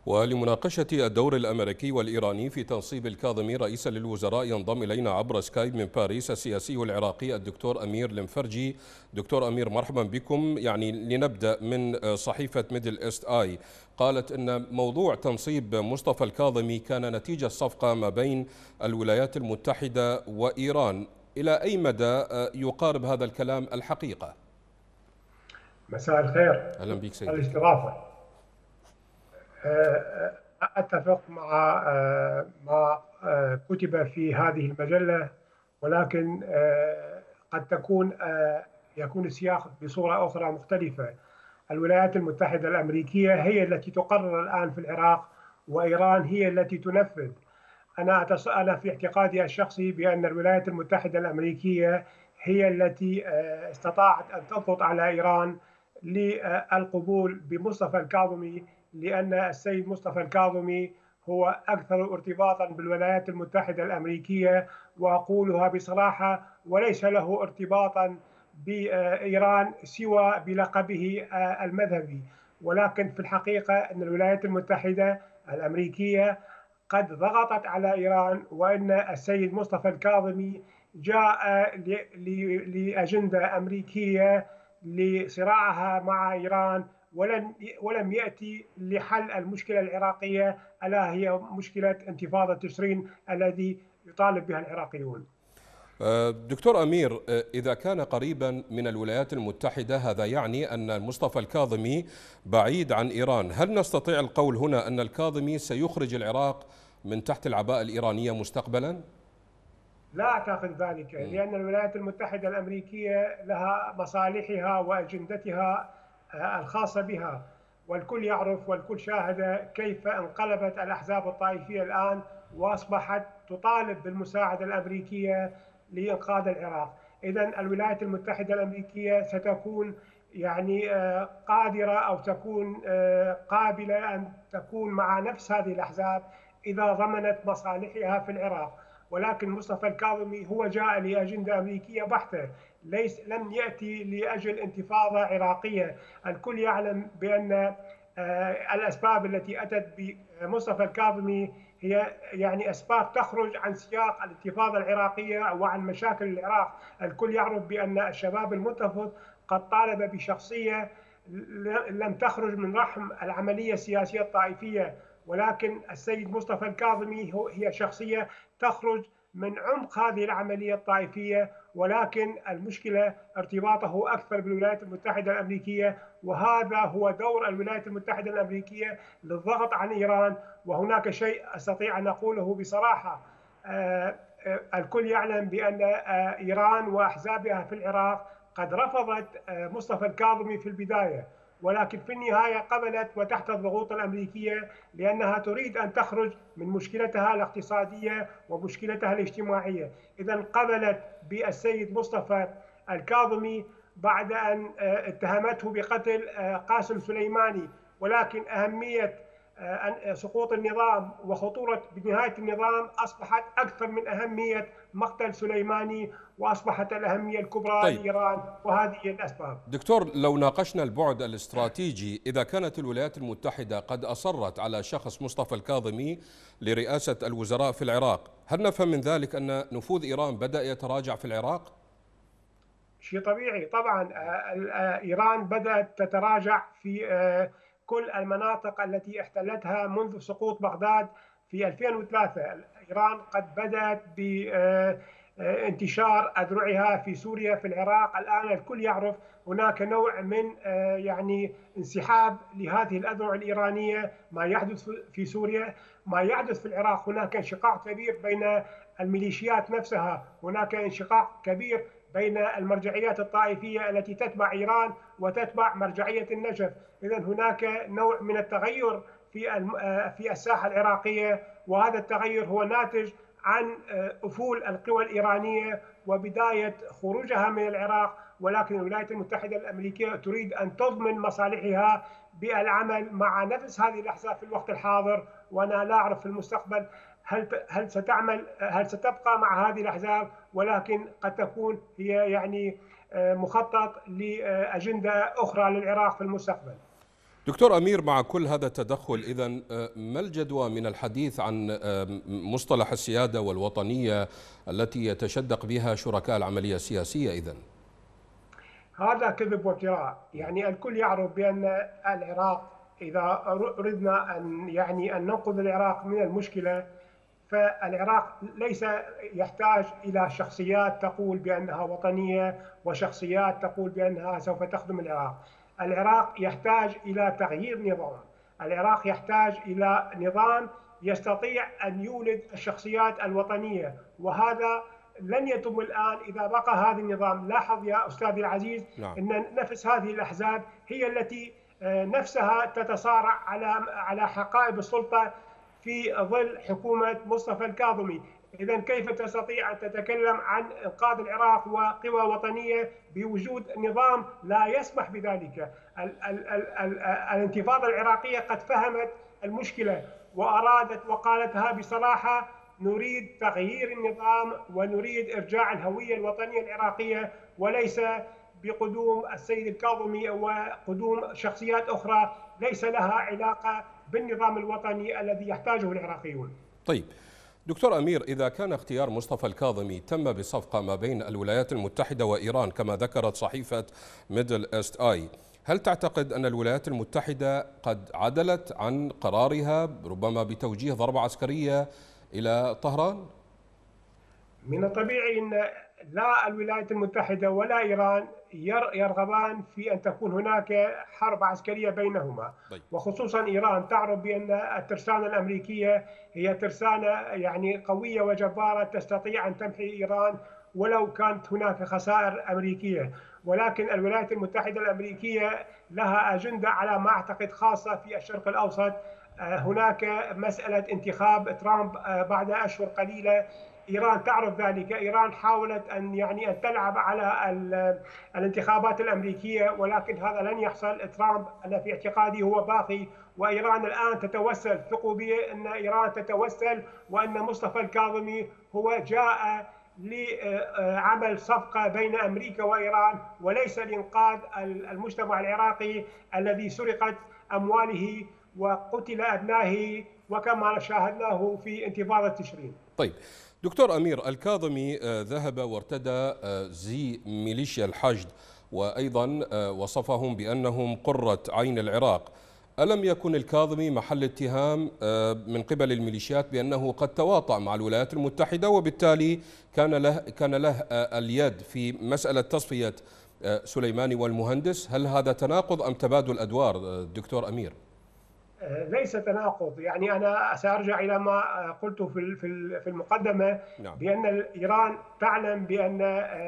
ولمناقشة الدور الأمريكي والإيراني في تنصيب الكاظمي رئيسا للوزراء ينضم إلينا عبر سكايب من باريس السياسي العراقي الدكتور أمير المفرجي. دكتور أمير، مرحبا بكم. لنبدأ من صحيفة ميدل إيست آي، قالت أن موضوع تنصيب مصطفى الكاظمي كان نتيجة صفقة ما بين الولايات المتحدة وإيران. إلى أي مدى يقارب هذا الكلام الحقيقة؟ مساء الخير. أهلا بك سيدي. الاستضافة. أتفق مع ما كتب في هذه المجلة، ولكن قد يكون السياق بصورة أخرى مختلفة. الولايات المتحدة الأمريكية هي التي تقرر الآن في العراق، وإيران هي التي تنفذ. أنا في اعتقادي الشخصي بأن الولايات المتحدة الأمريكية هي التي استطاعت أن تضغط على إيران للقبول بمصطفى الكاظمي، لأن السيد مصطفى الكاظمي هو أكثر ارتباطا بالولايات المتحدة الأمريكية، وأقولها بصراحة، وليس له ارتباطا بإيران سوى بلقبه المذهبي. ولكن في الحقيقة أن الولايات المتحدة الأمريكية قد ضغطت على إيران، وأن السيد مصطفى الكاظمي جاء لأجندة أمريكية لصراعها مع إيران، ولم يأتي لحل المشكلة العراقية، ألا هي مشكلة انتفاضة تشرين الذي يطالب بها العراقيون. دكتور أمير، إذا كان قريبا من الولايات المتحدة هذا يعني أن مصطفى الكاظمي بعيد عن إيران. هل نستطيع القول هنا أن الكاظمي سيخرج العراق من تحت العباءة الإيرانية مستقبلا؟ لا أعتقد ذلك، لأن الولايات المتحدة الأمريكية لها مصالحها وأجندتها الخاصة بها، والكل يعرف والكل شاهد كيف انقلبت الأحزاب الطائفية الآن وأصبحت تطالب بالمساعدة الأمريكية لإنقاذ العراق. إذن الولايات المتحدة الأمريكية ستكون قادرة أو تكون قابلة أن تكون مع نفس هذه الأحزاب إذا ضمنت مصالحها في العراق. ولكن مصطفى الكاظمي هو جاء لأجندة أمريكية بحتة، لم يأتي لأجل انتفاضة عراقية. الكل يعلم بأن الأسباب التي أتت بمصطفى الكاظمي هي أسباب تخرج عن سياق الانتفاضة العراقية وعن مشاكل العراق. الكل يعرف بأن الشباب المنتفض قد طالب بشخصية لم تخرج من رحم العملية السياسية الطائفية، ولكن السيد مصطفى الكاظمي هي شخصية تخرج من عمق هذه العملية الطائفية، ولكن المشكلة ارتباطه أكثر بالولايات المتحدة الأمريكية، وهذا هو دور الولايات المتحدة الأمريكية للضغط عن إيران. وهناك شيء أستطيع أن أقوله بصراحة، الكل يعلم بأن إيران وأحزابها في العراق قد رفضت مصطفى الكاظمي في البداية، ولكن في النهاية قبلت وتحت الضغوط الأمريكية، لأنها تريد أن تخرج من مشكلتها الاقتصادية ومشكلتها الاجتماعية. إذن قبلت بالسيد مصطفى الكاظمي بعد أن اتهمته بقتل قاسم سليماني، ولكن أهمية سقوط النظام وخطورة بنهاية النظام أصبحت أكثر من أهمية مقتل سليماني، وأصبحت الأهمية الكبرى لإيران، وهذه الأسباب. دكتور، لو ناقشنا البعد الاستراتيجي، إذا كانت الولايات المتحدة قد أصرت على شخص مصطفى الكاظمي لرئاسة الوزراء في العراق، هل نفهم من ذلك أن نفوذ إيران بدأ يتراجع في العراق؟ شيء طبيعي طبعا. إيران بدأت تتراجع في كل المناطق التي احتلتها منذ سقوط بغداد في 2003. إيران قد بدأت بانتشار أذرعها في سوريا، في العراق. الآن الكل يعرف هناك نوع من انسحاب لهذه الأذرع الإيرانية. ما يحدث في سوريا، ما يحدث في العراق، هناك انشقاق كبير بين الميليشيات نفسها، هناك انشقاق كبير بين المرجعيات الطائفية التي تتبع إيران وتتبع مرجعية النجف. إذن هناك نوع من التغير في الساحة العراقية، وهذا التغير هو ناتج عن أفول القوى الإيرانية وبداية خروجها من العراق. ولكن الولايات المتحدة الأمريكية تريد أن تضمن مصالحها بالعمل مع نفس هذه الأحزاب في الوقت الحاضر، وأنا لا أعرف في المستقبل هل ستبقى مع هذه الأحزاب، ولكن قد تكون هي مخطط لأجندة أخرى للعراق في المستقبل. دكتور أمير، مع كل هذا التدخل إذن ما الجدوى من الحديث عن مصطلح السيادة والوطنية التي يتشدق بها شركاء العملية السياسية إذن؟ هذا كذب وافتراء. يعني الكل يعرف بأن العراق إذا أردنا أن ننقذ العراق من المشكلة، فالعراق ليس يحتاج إلى شخصيات تقول بأنها وطنية وشخصيات تقول بأنها سوف تخدم العراق. العراق يحتاج إلى تغيير نظام. العراق يحتاج إلى نظام يستطيع أن يولد الشخصيات الوطنية، وهذا لن يتم الآن إذا بقى هذا النظام. لاحظ يا أستاذي العزيز أن نفس هذه الأحزاب هي التي نفسها تتصارع على حقائب السلطة في ظل حكومة مصطفى الكاظمي. إذا كيف تستطيع أن تتكلم عن إنقاذ العراق وقوى وطنية بوجود نظام لا يسمح بذلك؟ الانتفاضة العراقية قد فهمت المشكلة وأرادت وقالتها بصراحة: نريد تغيير النظام ونريد إرجاع الهوية الوطنية العراقية، وليس بقدوم السيد الكاظمي وقدوم شخصيات أخرى ليس لها علاقة بالنظام الوطني الذي يحتاجه العراقيون. طيب دكتور أمير، إذا كان اختيار مصطفى الكاظمي تم بصفقة ما بين الولايات المتحدة وإيران كما ذكرت صحيفة ميدل إيست آي، هل تعتقد أن الولايات المتحدة قد عدلت عن قرارها ربما بتوجيه ضربة عسكرية إلى طهران؟ من الطبيعي أن لا الولايات المتحدة ولا إيران يرغبان في أن تكون هناك حرب عسكرية بينهما. وخصوصا إيران تعرف بأن الترسانة الأمريكية هي ترسانة يعني قوية وجبارة تستطيع أن تمحي إيران ولو كانت هناك خسائر أمريكية. ولكن الولايات المتحدة الأمريكية لها أجندة على ما أعتقد خاصة في الشرق الأوسط. هناك مسألة انتخاب ترامب بعد أشهر قليلة. إيران تعرف ذلك. إيران حاولت أن تلعب على الانتخابات الأمريكية، ولكن هذا لن يحصل. ترامب أنا في اعتقادي هو باقي، وإيران الآن تتوسل، ثقوا بي أن إيران تتوسل وأن مصطفى الكاظمي هو جاء لعمل صفقة بين أمريكا وإيران وليس لإنقاذ المجتمع العراقي الذي سرقت أمواله وقتل أبنائه وكما شاهدناه في انتفاضة تشرين. طيب دكتور أمير، الكاظمي ذهب وارتدى زي ميليشيا الحشد وأيضا وصفهم بأنهم قرة عين العراق. ألم يكن الكاظمي محل اتهام من قبل الميليشيات بأنه قد تواطأ مع الولايات المتحدة وبالتالي كان له اليد في مسألة تصفية سليماني والمهندس؟ هل هذا تناقض أم تبادل أدوار دكتور أمير؟ ليس تناقض. يعني أنا سأرجع إلى ما قلت في المقدمة، بأن إيران تعلم بأن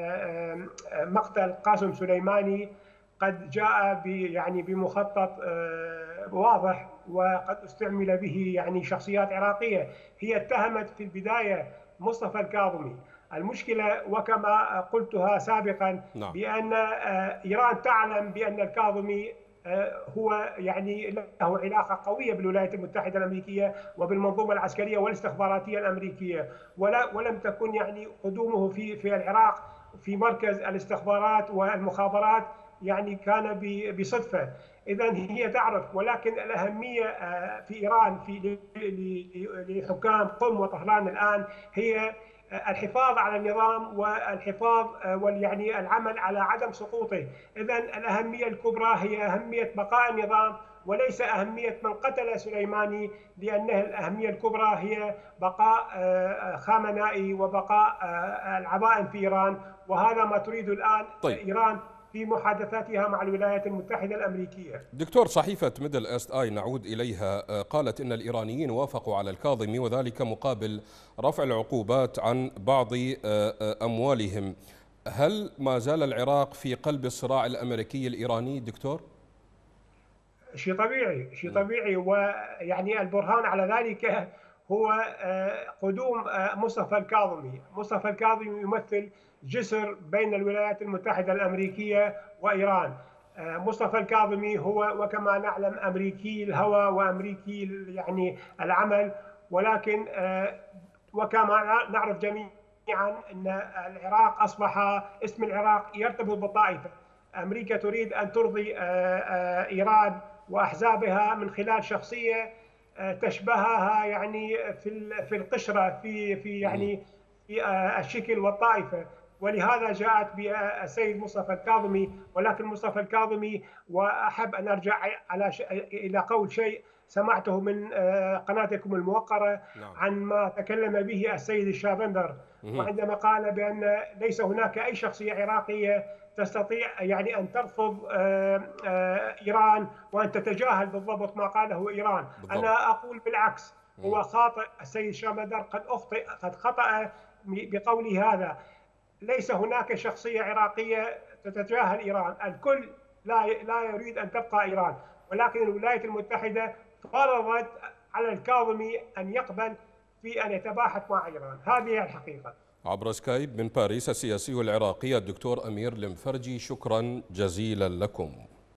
مقتل قاسم سليماني قد جاء يعني بمخطط واضح وقد استعمل به يعني شخصيات عراقية. هي اتهمت في البداية مصطفى الكاظمي. المشكلة وكما قلتها سابقا بأن إيران تعلم بأن الكاظمي هو يعني له علاقة قوية بالولايات المتحدة الأمريكية وبالمنظومة العسكرية والاستخباراتية الأمريكية، ولم تكن يعني قدومه في العراق في مركز الاستخبارات والمخابرات يعني كان بصدفة. إذن هي تعرف، ولكن الأهمية في إيران لحكام قم وطهران الآن هي الحفاظ على النظام والحفاظ يعني العمل على عدم سقوطه. إذن الأهمية الكبرى هي أهمية بقاء النظام وليس أهمية من قتل سليماني، لأن الأهمية الكبرى هي بقاء خامنائي وبقاء العبائن في إيران، وهذا ما تريد الآن إيران في محادثاتها مع الولايات المتحدة الأمريكية. دكتور، صحيفة ميدل إيست آي نعود إليها قالت إن الإيرانيين وافقوا على الكاظمي وذلك مقابل رفع العقوبات عن بعض أموالهم. هل ما زال العراق في قلب الصراع الأمريكي الإيراني دكتور؟ شيء طبيعي، ويعني البرهان على ذلك هو قدوم مصطفى الكاظمي. مصطفى الكاظمي يمثل جسر بين الولايات المتحدة الأمريكية وإيران. مصطفى الكاظمي هو وكما نعلم أمريكي الهوى وأمريكي يعني العمل، ولكن وكما نعرف جميعا أن العراق أصبح اسم العراق يرتبط بالطائفة. أمريكا تريد أن ترضي إيران وأحزابها من خلال شخصية تشبهها يعني في القشرة في يعني في الشكل والطائفة. ولهذا جاءت بالسيد مصطفى الكاظمي. ولكن مصطفى الكاظمي، وأحب أن أرجع إلى قول شيء سمعته من قناتكم الموقرة عن ما تكلم به السيد الشابندر، وعندما قال بأن ليس هناك أي شخصية عراقية تستطيع يعني أن ترفض إيران وأن تتجاهل بالضبط ما قاله إيران. أنا أقول بالعكس، هو خاطئ السيد شابندر، قد خطأ بقوله هذا. ليس هناك شخصية عراقية تتجاهل إيران، الكل لا يريد أن تبقى إيران، ولكن الولايات المتحدة فرضت على الكاظمي أن يقبل في أن يتباحث مع إيران. هذه الحقيقة. عبر سكايب من باريس السياسي العراقي الدكتور أمير المفرجي، شكرا جزيلا لكم.